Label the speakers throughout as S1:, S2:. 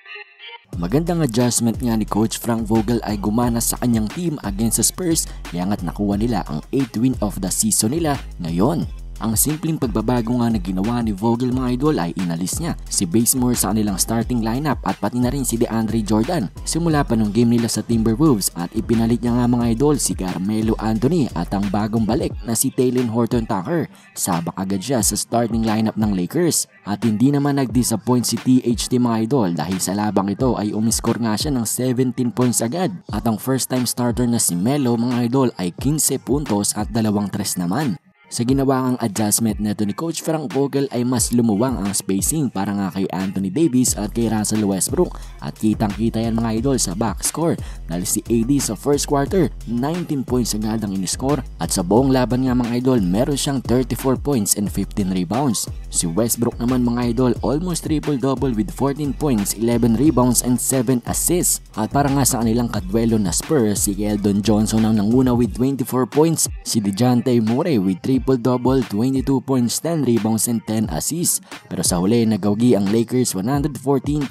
S1: Magandang adjustment nga ni Coach Frank Vogel ay gumana sa kanyang team against sa Spurs, kaya nga't nakuha nila ang 8th win of the season nila ngayon. Ang simpleng pagbabago nga na ginawa ni Vogel mga idol ay inalis niya si Bazemore sa kanilang starting lineup at pati na rin si DeAndre Jordan simula pa nung game nila sa Timberwolves, at ipinalit niya nga mga idol si Carmelo Anthony at ang bagong balik na si Talen Horton-Tucker. Sabak agad siya sa starting lineup ng Lakers, at hindi naman nag-disappoint si THT mga idol dahil sa labang ito ay umiscore nga siya ng 17 points agad, at ang first time starter na si Melo mga idol ay 15 puntos at 2 tres naman. Sa ginawa ngang adjustment neto ni Coach Frank Vogel ay mas lumuwang ang spacing para nga kay Anthony Davis at kay Russell Westbrook, at kitang kita yan mga idol sa box score dahil si AD sa first quarter 19 points agad ang in-score, at sa buong laban nga mga idol meron siyang 34 points and 15 rebounds. Si Westbrook naman mga idol almost triple-double with 14 points, 11 rebounds and 7 assists, at para nga sa kanilang kadwelo na Spurs, si Keldon Johnson ang nanguna with 24 points, si DeJounte Murray with triple-double, 22 points, 10 rebounds and 10 assists. Pero sa huli nagawgi ang Lakers 114-106.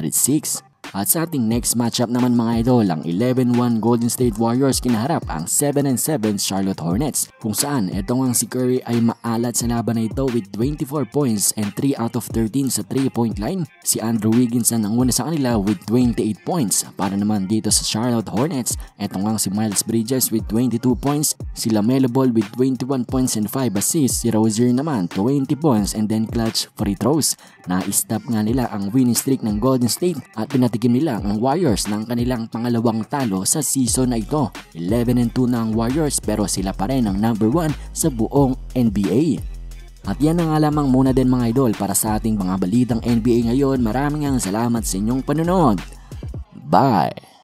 S1: At sa ating next matchup naman mga idol, ang 11-1 Golden State Warriors kinaharap ang 7-7 Charlotte Hornets, kung saan etong ang si Curry ay maalat sa laban na ito with 24 points and 3 out of 13 sa 3-point line. Si Andrew Wiggins ang nanguna sa kanila with 28 points. Para naman dito sa Charlotte Hornets, etong ang si Miles Bridges with 22 points, si LaMelo Ball with 21 points and 5 assists, si Rozier naman 20 points and then clutch free throws. Na-stop nga nila ang winning streak ng Golden State at pinatikim nila ang Warriors ng kanilang pangalawang talo sa season na ito. 11-2 na ang Warriors pero sila pa rin ang number 1 sa buong NBA. At yan na nga lamang muna din mga idol para sa ating mga balitang NBA ngayon. Maraming salamat sa inyong panonood. Bye!